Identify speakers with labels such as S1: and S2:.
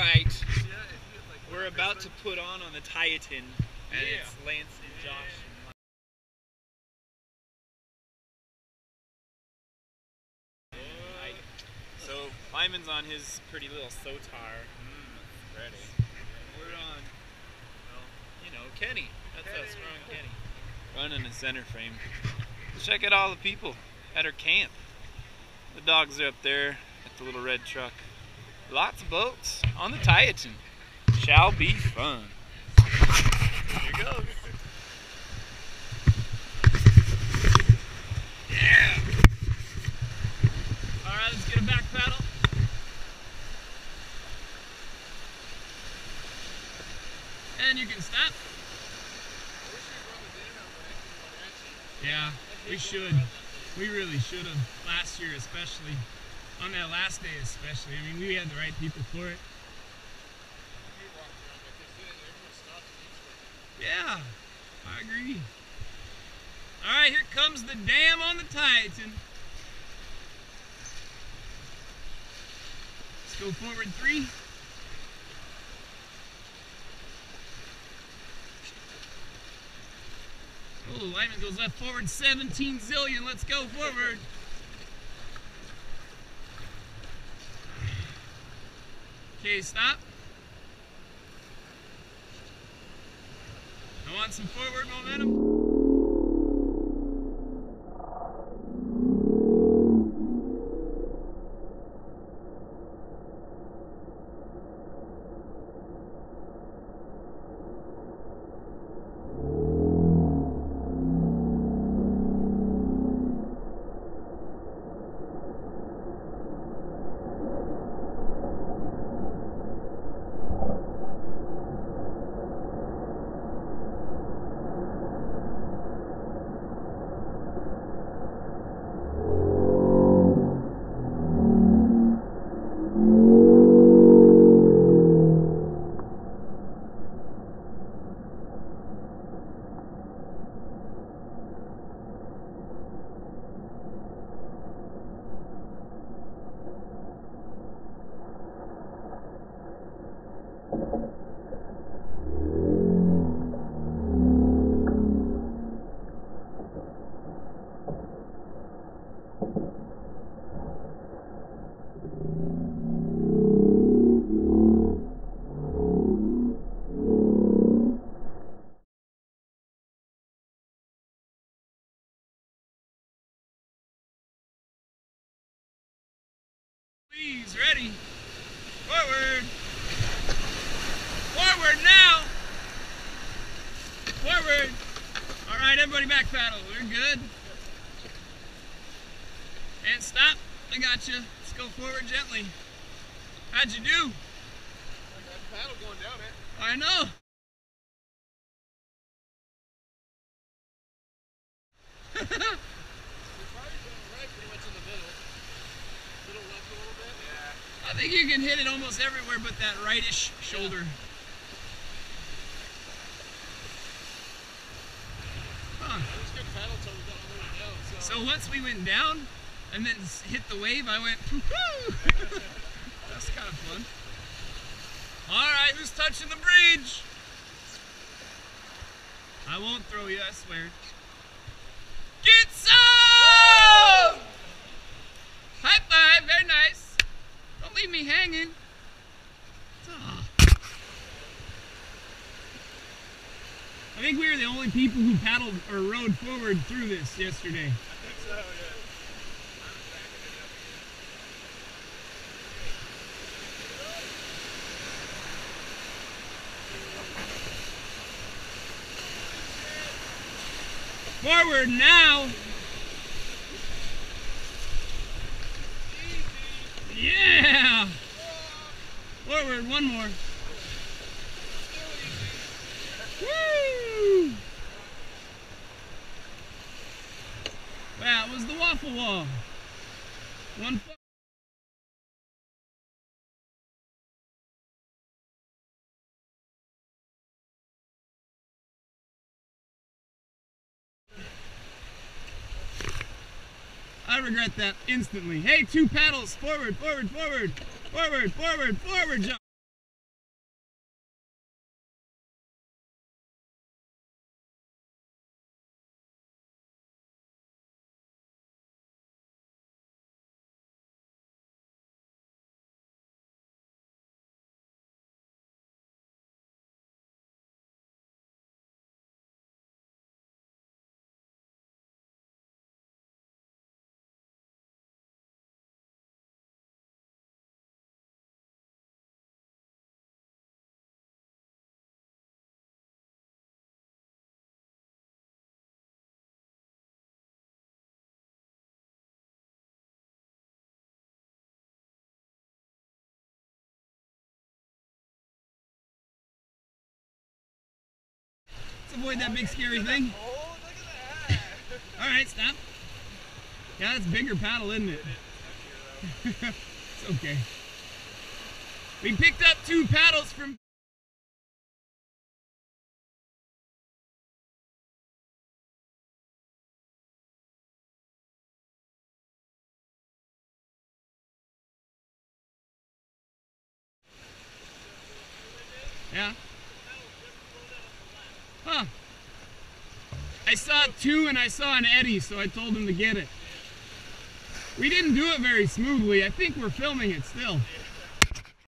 S1: Alright, we're about to put on the Tieton, and it's Lance and Josh. So Lyman's on his pretty little Sotar. Ready. We're on, well, you know, Kenny. That's us, we're on Kenny. Running a center frame. Check out all the people at our camp. The dogs are up there at the little red truck. Lots of boats on the Tieton. Shall be fun. Here goes. Yeah. All right, let's get a back paddle. And you can stop. Yeah, we should. We really should have. Last year especially. On that last day especially. I mean, we had the right people for it. Yeah, I agree. Alright, here comes the dam on the Tieton. Let's go forward 3. Oh, Lyman goes left forward 17 zillion. Let's go forward. Okay, stop. I want some forward momentum. Please, ready. Forward. Forward now. Forward. All right, everybody back paddle. We're good. And stop. I got you. Let's go forward gently. How'd you do?
S2: That paddle going down, man.
S1: I know. I think you can hit it almost everywhere but that rightish shoulder. Huh. So once we went down and then hit the wave, I went, woo-hoo! That's kind of fun. Alright, who's touching the bridge? I won't throw you, I swear. Get some! High five, very nice. Don't leave me hanging. Oh. I think we were the only people who paddled or rowed forward through this yesterday.
S2: I think so,
S1: yeah. Forward now. Yeah! Forward, one more. Woo! That was the waffle wall. One foot. I regret that instantly. Hey, 2 paddles, forward, forward, forward, forward, forward, forward, jump.
S3: Let's avoid that big scary thing.
S2: Oh, look at that.
S3: Alright, stop. Yeah, that's a bigger paddle, isn't it? It's okay. We picked up 2 paddles from... Yeah. Huh. I saw 2 and I saw an eddy, so I told him to get it. We didn't do it very smoothly. I think we're filming it still.